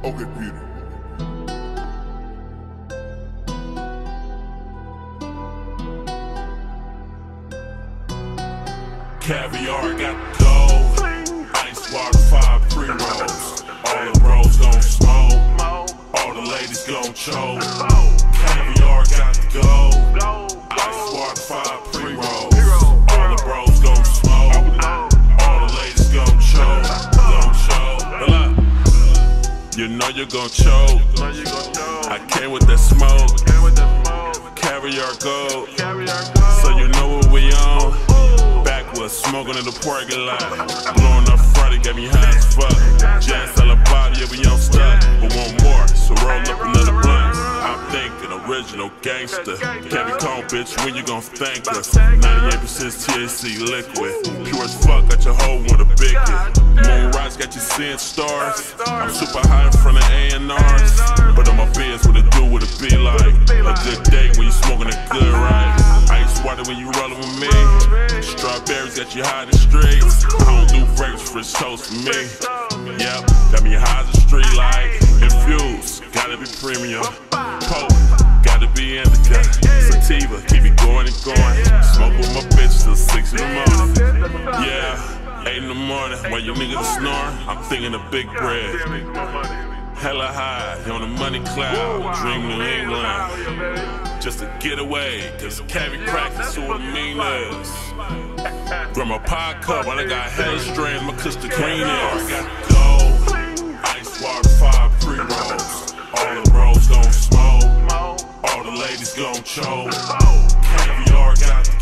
Okay, Peter. Caviar got the gold, icewata 5 pre-rolls. All the bros gon' smoke, all the ladies gon' choke. Caviar got the gold, icewata 5 pre-rolls. All the bros gon' smoke, all the ladies gon' choke. You know you gon' choke. I came with that smoke. Caviar gold, so you know what we on. Backwoods, smoking in the parking lot. Blowing up Friday, got me high as fuck. Jazz selling body, yeah, we on stuck. But want more, so roll up another blunt. I'm thinking original gangster. Cavi Cone, bitch, when you gon' thank us? 98% THC liquid. Pure as fuck, got your hoe want a big hit. Moon rise, got you seeing stars. I'm super high in front of A&Rs. But on my biz, what it do, what it be like? A good day when you smoking a good ride. Icewata when you rollin' with me. Strawberries got you high in the streets. I don't do fragrance, French toast for me. Yep, got me high as a street light. Infused, gotta be premium. Potent, gotta be indica. Sativa, keep it going and going. Smoke with my bitch till 6 in the morning. Yeah, 8 in the morning, while you niggas snoring, I'm thinking of big bread. Hella high, on the money cloud, dream New England. Just to get away, cause Cavi crack is who I mean is. Grandma pie cup, I done got hella strain, my custom green is. Got gold, icewata 5 pre-rolls. All the bros gon' smoke, all the ladies gon' choke. Caviar got